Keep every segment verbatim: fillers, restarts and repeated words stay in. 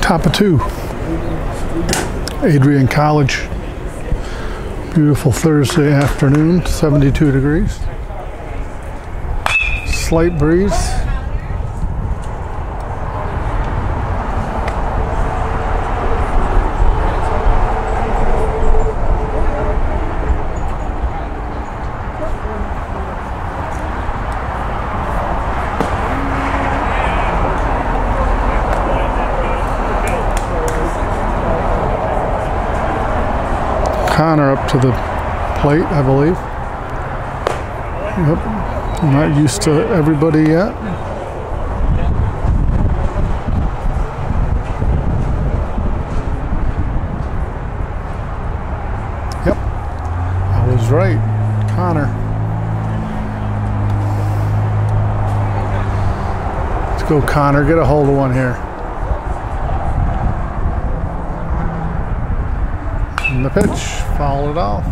Top of two. Adrian College. Beautiful Thursday afternoon, seventy-two degrees. Slight breeze. Connor up to the plate, I believe. Yep. I'm not used to everybody yet. Yep. I was right. Connor. Let's go, Connor. Get a hold of one here. And the pitch, fouled it off.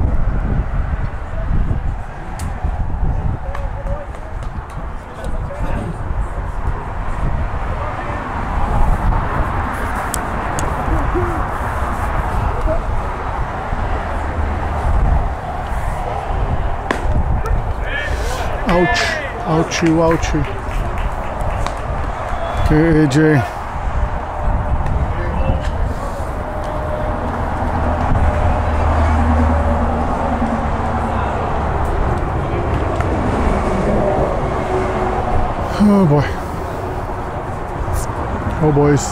Ouch, ouchie, ouchie. Okay, A J. Oh boy. Oh boys.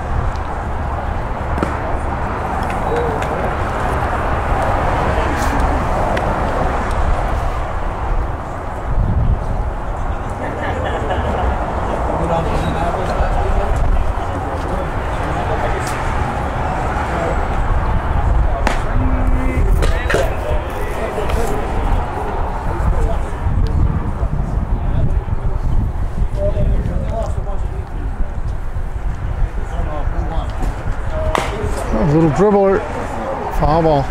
A little dribbler, foul ball.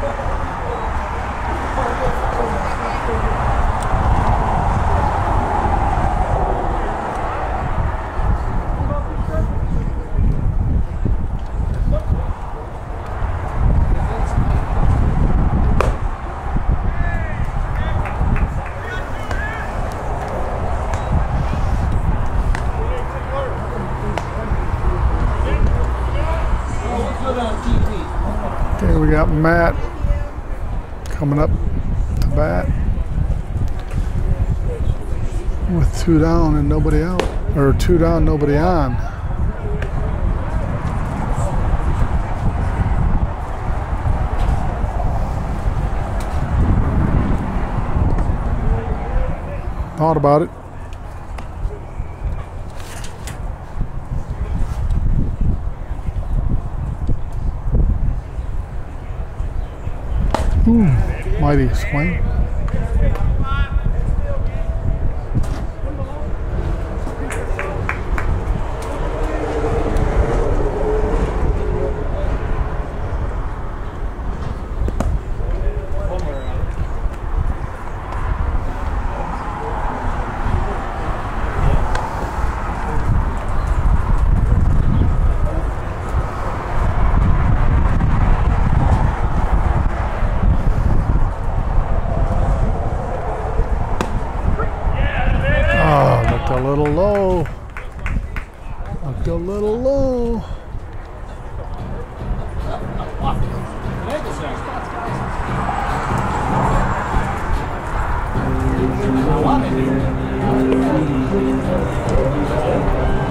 Okay, we got Matt coming up to bat with two down and nobody out, or two down, nobody on. Thought about it. Ooh, mighty swing. A little low. Looked a little low. I